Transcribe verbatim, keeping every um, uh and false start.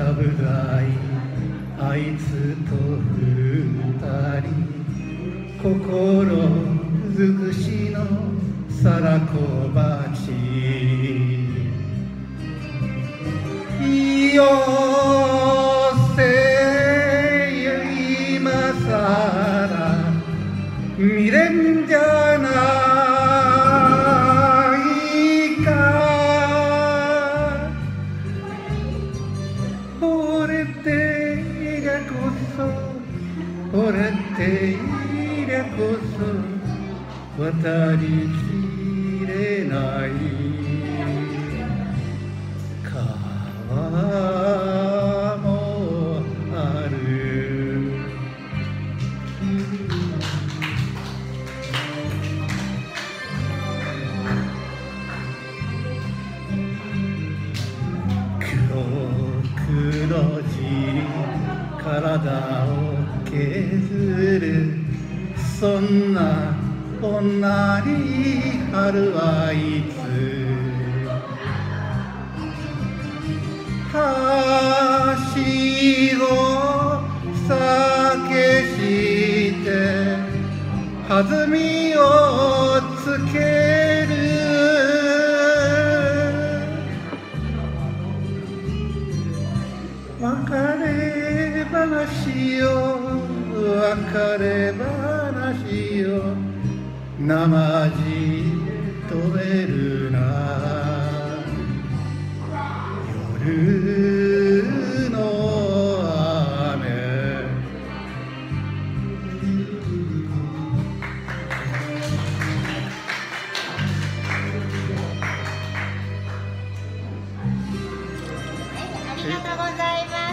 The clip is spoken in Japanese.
ゃぶ台あいつと二人心尽くしの皿小鉢よせよ今さら未練じゃないか俺っていりゃこそ俺っていりゃこそ渡りきれない川もある黒の尻体を削るそんな女に春はいつ橋を酒して弾みをつける別れ話を別れ話をなまじ止めるな夜の雨ありがとうございます。